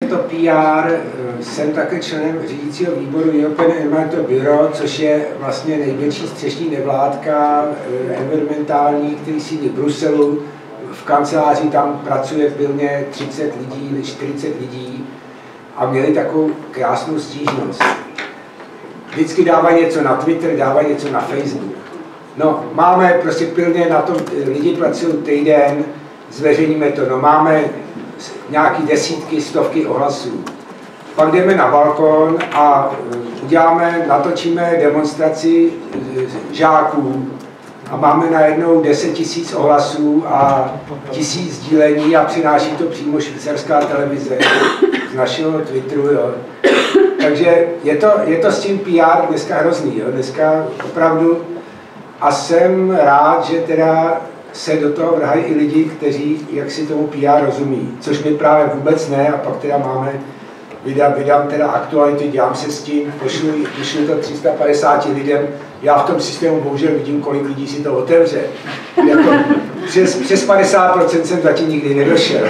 to PR, jsem také členem řídícího výboru European Environmental Bureau, což je vlastně největší střešní nevládka environmentální, který sídlí v Bruselu. V kanceláři tam pracuje pilně 30 lidí, 40 lidí a měli takovou krásnou stížnost. Vždycky dávají něco na Twitter, dávají něco na Facebook. No, máme prostě pilně na tom, lidi pracují týden, zveřejníme to, no máme nějaký desítky, stovky ohlasů. Pak jdeme na balkon a natočíme demonstraci žáků a máme najednou 10 000 ohlasů a 1000 sdílení a přináší to přímo švýcarská televize z našeho Twitteru. Jo. Takže je to s tím PR dneska hrozný, jo. Dneska opravdu. A jsem rád, že teda se do toho vrhají i lidi, kteří jak si tomu PR rozumí, což my právě vůbec ne, a pak teda máme, vydám teda aktuality, dělám se s tím, pošlu to 350 lidem, já v tom systému bohužel vidím, kolik lidí si to otevře. Jako, přes 50% jsem zatím nikdy nedošel.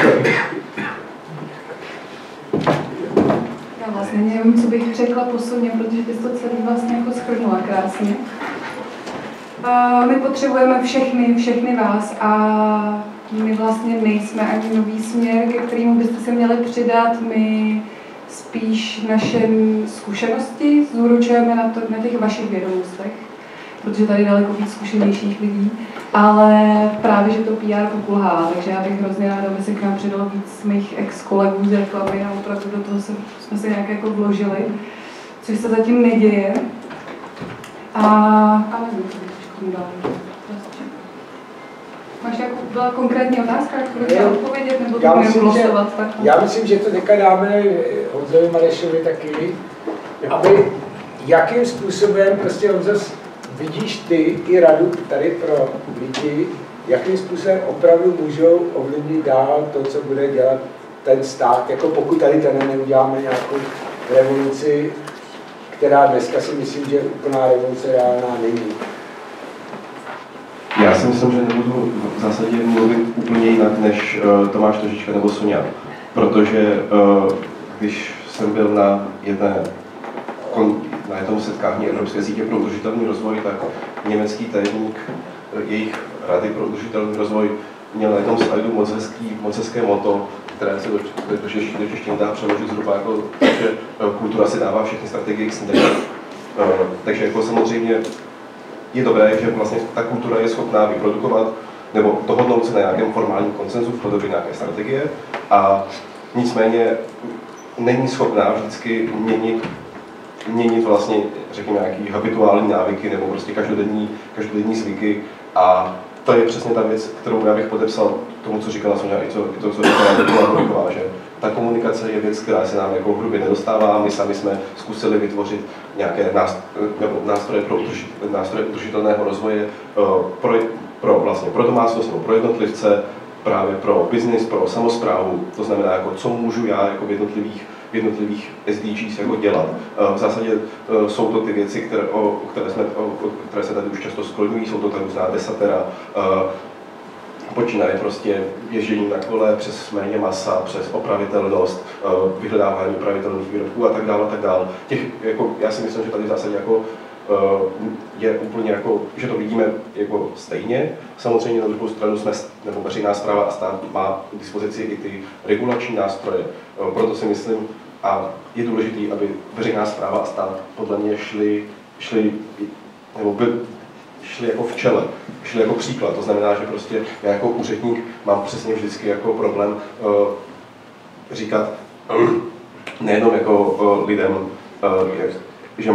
Já vlastně nevím, co bych řekla posuně, protože ty to celý vlastně jako shrnula krásně. My potřebujeme všechny vás a my vlastně nejsme ani nový směr, ke kterému byste se měli přidat. My spíš naše zkušenosti zúročujeme na těch vašich vědomostech, protože tady je daleko víc zkušenějších lidí, ale právě, že to PR pokulhává, takže já bych hrozně ráda, aby se k nám přidalo víc mých ex-kolegů z reklamy a opravdu do toho jsme se nějak jako vložili, což se zatím neděje. A nevím, co bych máš nějakou byla konkrétní otázka, kterou chtěla odpovědět, nebo to můžeme glosovat? Já myslím, že to teďka dáme Honzovi Marešovi taky, aby jakým způsobem, prostě Honzo, vidíš ty i radu tady pro lidi, jakým způsobem opravdu můžou ovlivnit dál to, co bude dělat ten stát, jako pokud tady ten neuděláme nějakou revoluci, která dneska si myslím, že úplná revoluce reálná není. Já si myslím, že nebudu v zásadě mluvit úplně jinak než Tomáš Tožička nebo Sonja, protože když jsem byl na jednom setkání Evropské sítě pro udržitelný rozvoj, tak německý tajemník jejich Rady pro udržitelný rozvoj měl na jednom slajdu moc hezké motto, které se do češtiny dá přeložit zhruba jako, že kultura si dává všechny strategie k snídani. Takže jako samozřejmě je dobré, že vlastně ta kultura je schopná vyprodukovat nebo dohodnout se na nějakém formálním konsenzu v podobě nějaké strategie a nicméně není schopná vždycky měnit vlastně, řekněme, nějaký habituální návyky nebo prostě každodenní zvyky a to je přesně ta věc, kterou já bych podepsal tomu, co říkala Sonja i to, co říkala Nikola Holiková, že ta komunikace je věc, která se nám jako hrubě nedostává. My sami jsme zkusili vytvořit nějaké nástroje udržitelného rozvoje pro domácnost nebo pro jednotlivce, právě pro biznis, pro samosprávu. To znamená, jako, co můžu já jako v jednotlivých SDGs jako dělat. V zásadě jsou to ty věci, které se tady už často skloňují, jsou to ta různá desatera, počínaje prostě ježdění na kole, přes méně masa, přes opravitelnost, vyhledávání opravitelných výrobků a tak dále. Já si myslím, že tady v zásadě jako, je úplně jako, že to vidíme jako stejně. Samozřejmě na druhou stranu nebo veřejná správa a stát má k dispozici i ty regulační nástroje. Proto si myslím, a je důležité, aby veřejná správa a stát podle mě šli jako v čele, šli jako příklad. To znamená, že prostě já jako úředník mám přesně vždycky jako problém říkat nejenom jako lidem, že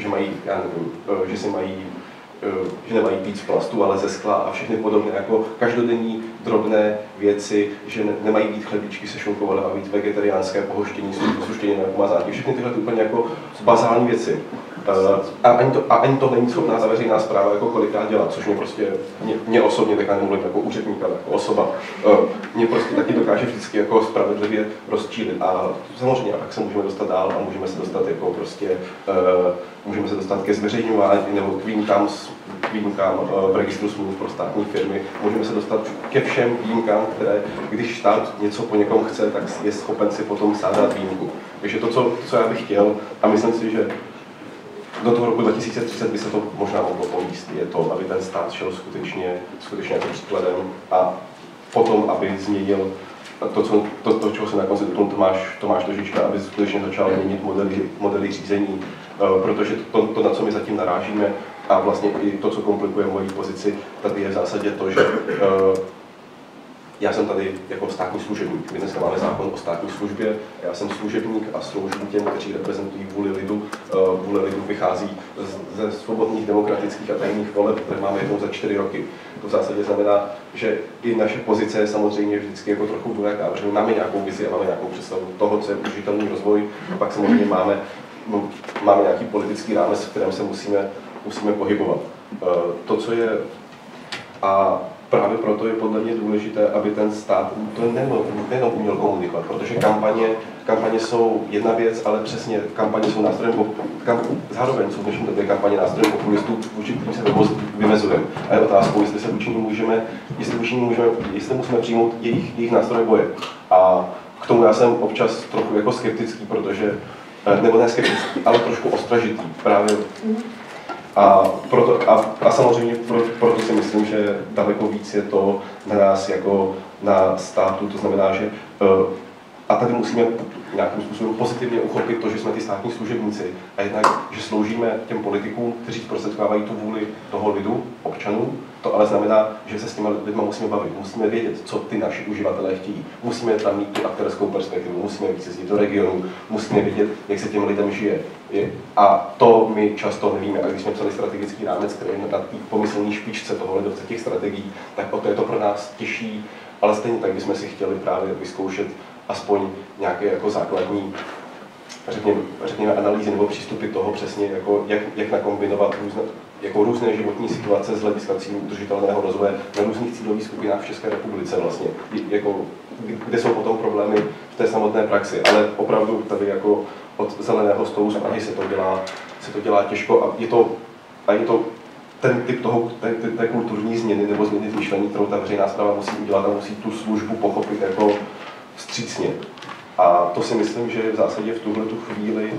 nemají pít z plastu, ale ze skla a všechny podobné jako každodenní drobné věci, že nemají být chlebičky se šunkou, ale být vegetariánské pohoštění, suštění na pomazánky, všechny tyhle úplně jako bazální věci. A ani to není schopná ta veřejná správa jako kolikrát dělat, což mě osobně, tak nemluvím jako úředník, ale jako osoba, mě prostě taky dokáže vždycky jako spravedlivě rozčílit. A samozřejmě pak se můžeme dostat dál a můžeme se dostat jako prostě, můžeme se dostat ke zveřejňování nebo k výjimkám v registru smluv pro státní firmy, můžeme se dostat ke všem výjimkám, které, když stát něco po někom chce, tak je schopen si potom sádat výjimku. Takže to, co já bych chtěl, a myslím si, že do toho roku 2030 by se to možná mohlo povíst, je to, aby ten stát šel skutečně jako příkladem a potom, aby změnil to, čeho se na konci dotknul Tomáš Tožička, aby skutečně začal měnit modely řízení, protože to, na co my zatím narážíme, a vlastně i to, co komplikuje moji pozici, tady je v zásadě to, že já jsem tady jako státní služebník. My dneska máme zákon o státní službě, já jsem služebník a sloužím těm, kteří reprezentují vůli lidu. Vůle lidu vychází ze svobodných, demokratických a tajných voleb, které máme jednou za 4 roky. To v zásadě znamená, že i naše pozice je samozřejmě vždycky jako trochu dvojaká, protože my máme nějakou vizi a máme nějakou představu toho, co je udržitelný rozvoj, a pak samozřejmě máme nějaký politický rámec, v kterém se musíme pohybovat. To, co je a právě proto je podle mě důležité, aby ten stát to nejenom uměl komunikovat, protože kampaně jsou jedna věc, ale přesně kampaně jsou nástrojem, zároveň jsou v dnešní době kampaně nástrojem populistů, vůči kterým se vymezujeme. A je otázkou, jestli musíme přijmout jejich nástroj boje. A k tomu já jsem občas trochu jako skeptický, protože, nebo ne skeptický, ale trošku ostražitý právě. A samozřejmě proto si myslím, že daleko víc je to na nás jako na státu, to znamená, že a tady musíme nějakým způsobem pozitivně uchopit to, že jsme ty státní služebníci a jednak, že sloužíme těm politikům, kteří zprostředkovávají tu vůli toho lidu, občanů. To ale znamená, že se s těmi lidmi musíme bavit, musíme vědět, co ty naši uživatelé chtějí. Musíme tam mít tu aktérskou perspektivu, musíme víc jezdit do regionu, musíme vědět, jak se těm lidem žije. A to my často nevíme. A když jsme psali strategický rámec, který je na té pomyslné špičce toho ledovce těch strategií, tak o to je to pro nás těžší, ale stejně tak bychom si chtěli právě vyzkoušet aspoň nějaké jako základní, řekněme analýzy nebo přístupy toho přesně, jako jak nakombinovat různé životní situace z hlediska cílů udržitelného rozvoje na různých cílových skupinách v České republice vlastně, kde jsou potom problémy v té samotné praxi, ale opravdu tady jako od zeleného stolu z Prahy se to dělá těžko a je to ten typ té kulturní změny nebo změny myšlení, kterou ta veřejná správa musí udělat a musí tu službu pochopit jako vstřícně. A to si myslím, že v zásadě v tuhletu chvíli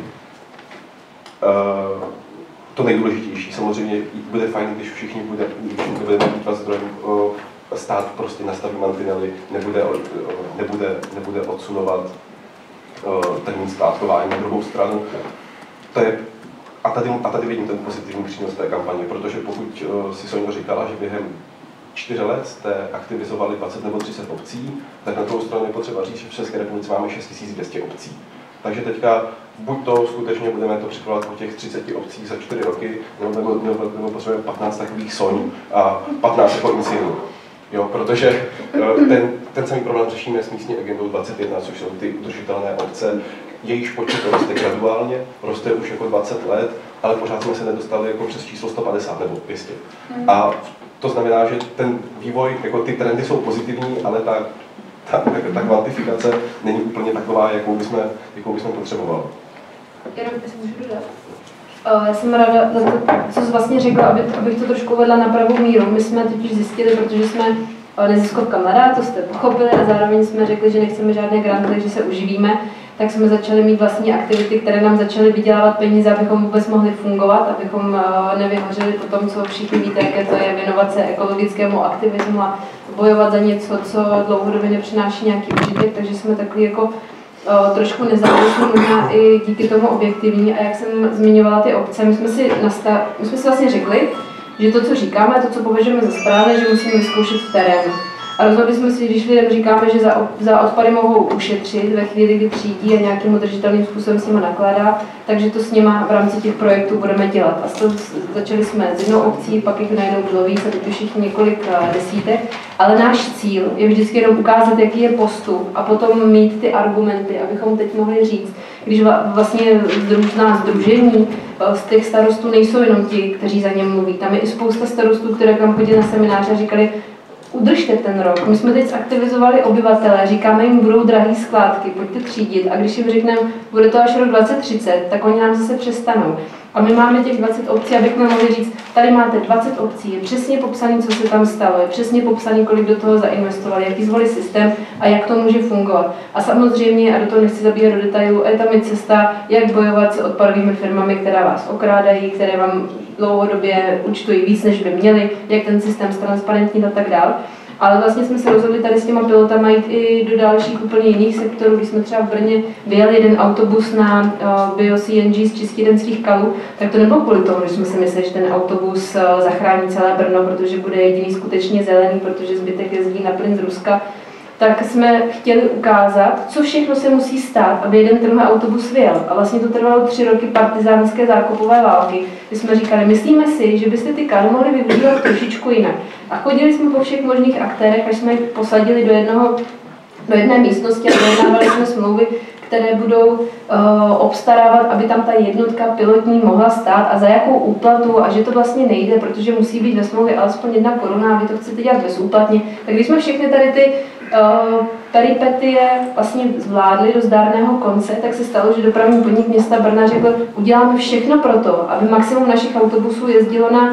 to nejdůležitější. Samozřejmě bude fajn, když všichni budeme mít zdrojem, stát prostě nastaví mantinely, nebude odsunovat termín skládkování na druhou stranu. A tady vidím ten pozitivní přínos té kampaně, protože pokud si Soňa říkala, že během 4 let jste aktivizovali 20 nebo 30 obcí, tak na druhou stranu je potřeba říct, že v České republice máme 6200 obcí. Takže teďka buď to skutečně budeme to připravovat po těch 30 obcích za 4 roky, nebo potřebujeme 15 takových Soň a 15 jako insignů. Jo, protože ten samý problém řešíme s místní agendou 21, což jsou ty udržitelné obce. Jejíž počet roste graduálně, roste už jako 20 let, ale pořád jsme se nedostali jako přes číslo 150 nebo 200. A to znamená, že ten vývoj, jako ty trendy jsou pozitivní, ale ta kvantifikace není úplně taková, jakou bychom potřebovali. Jenom si můžu dodat. Já jsem ráda za to, co jsi vlastně řekla, abych to trošku uvedla na pravou míru. My jsme totiž zjistili, protože jsme neziskovka mladá, to jste pochopili, a zároveň jsme řekli, že nechceme žádné granty, že se uživíme, tak jsme začali mít vlastní aktivity, které nám začaly vydělávat peníze, abychom vůbec mohli fungovat, abychom nevyhořeli po tom, co všichni víte, jaké to je věnovat se ekologickému aktivismu a bojovat za něco, co dlouhodobě nepřináší nějaký užitek, takže jsme takový jako trošku nezávislí, možná i díky tomu objektivní. A jak jsem zmiňovala ty obce, my jsme si vlastně řekli, že to, co říkáme, to, co považujeme za správné, že musíme vyzkoušet v terénu. A rozhodli jsme si, když lidem říkáme, že za odpady mohou ušetřit ve chvíli, kdy třídí a nějakým udržitelným způsobem s nimi nakládá, takže to s nima v rámci těch projektů budeme dělat. A začali jsme s jednou obcí, pak jich najednou bylo víc a teď už jich několik desítek. Ale náš cíl je vždycky jenom ukázat, jaký je postup a potom mít ty argumenty, abychom teď mohli říct, když vlastně různá sdružení z těch starostů nejsou jenom ti, kteří za ně mluví. Tam je i spousta starostů, které tam chodí na semináře a říkali, udržte ten rok. My jsme teď zaktivizovali obyvatele, říkáme jim, budou drahé skládky, pojďte třídit. A když jim řekneme, bude to až rok 2030, tak oni nám zase přestanou. A my máme těch 20 obcí, abychom mohli říct, tady máte 20 obcí, je přesně popsaný, co se tam stalo, je přesně popsaný, kolik do toho zainvestovali, jaký zvolili systém a jak to může fungovat. A samozřejmě, a do toho nechci zabíhat do detailu, je tam i cesta, jak bojovat s odpadovými firmami, které vás okrádají, které vám dlouhodobě účtují víc, než by měli, jak ten systém ztransparentnit a tak dále. Ale vlastně jsme se rozhodli tady s těma pilotama jít i do dalších úplně jiných sektorů. Když jsme třeba v Brně vyjeli jeden autobus na bio-CNG z čistírenských kalů, tak to nebylo kvůli tomu, že jsme si mysleli, že ten autobus zachrání celé Brno, protože bude jediný skutečně zelený, protože zbytek jezdí na plyn z Ruska. Tak jsme chtěli ukázat, co všechno se musí stát, aby jeden tenhle autobus vyjel. A vlastně to trvalo 3 roky partizánské zákopové války, kdy jsme říkali, myslíme si, že byste ty kaly mohli využívat trošičku jinak. A chodili jsme po všech možných aktérech, až jsme je posadili do jedné místnosti a dojednávali jsme smlouvy, které budou obstarávat, aby tam ta jednotka pilotní mohla stát a za jakou úplatu, a že to vlastně nejde, protože musí být ve smlouvě alespoň 1 koruna a vy to chcete dělat bezúplatně. Tak když jsme všechny tady ty peripetie vlastně zvládli do zdárného konce, tak se stalo, že dopravní podnik města Brna řekl, uděláme všechno pro to, aby maximum našich autobusů jezdilo na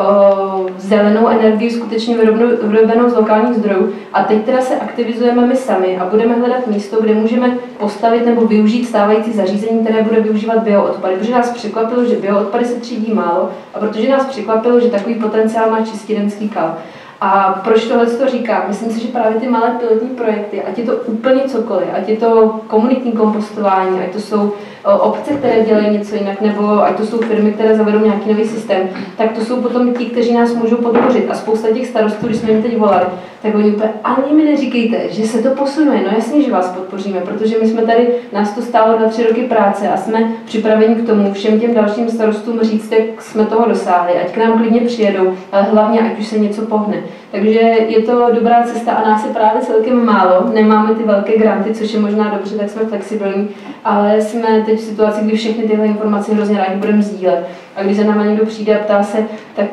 zelenou energii skutečně vyrobenou z lokálních zdrojů. A teď teda se aktivizujeme my sami a budeme hledat místo, kde můžeme postavit nebo využít stávající zařízení, které bude využívat bioodpady. Protože nás překvapilo, že bioodpady se třídí málo a protože nás překvapilo, že takový potenciál má čistírenský kal. A proč tohle to říkám? Myslím si, že právě ty malé pilotní projekty, ať je to úplně cokoliv, ať je to komunitní kompostování, ať to jsou obce, které dělají něco jinak, nebo ať to jsou firmy, které zavedou nějaký nový systém, tak to jsou potom ti, kteří nás můžou podpořit. A spousta těch starostů, když jsme jim teď volali, tak oni úplně, ani mi neříkejte, že se to posunuje. No jasně, že vás podpoříme, protože my jsme tady, nás to stálo 2-3 roky práce a jsme připraveni k tomu všem těm dalším starostům říct, jak jsme toho dosáhli, ať k nám klidně přijedou, ale hlavně, ať už se něco pohne. Takže je to dobrá cesta a nás je právě celkem málo. Nemáme ty velké granty, což je možná dobře, tak jsme flexibilní, ale jsme teď v situaci, kdy všechny tyhle informace hrozně rádi budeme sdílet. A když se nám někdo přijde a ptá se, tak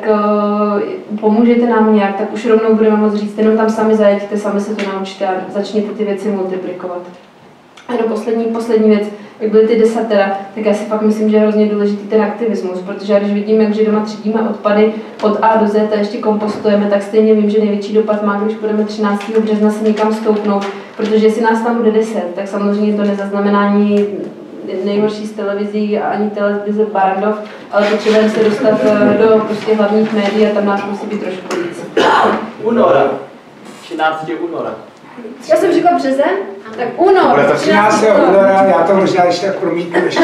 pomůžete nám nějak, tak už rovnou budeme moct říct, jenom tam sami zajeďte, sami se to naučte a začněte ty věci multiplikovat. A jenom poslední věc, jak byly ty desatera, tak já si fakt myslím, že je hrozně důležitý ten aktivismus, protože já když vidíme, že doma třídíme odpady od A do Z a ještě kompostujeme, tak stejně vím, že největší dopad má, když budeme 13. března se někam stoupnout, protože jestli nás tam bude 10, tak samozřejmě to nezaznamená ani nejhorší z televizí a ani televize Barandov, ale potřebujeme se dostat do prostě hlavních médií a tam nás musí být trošku víc. Února. 13. února. Já jsem řekla březen, tak únor. Bude to 13. února, já to možná když tak promítnu ještě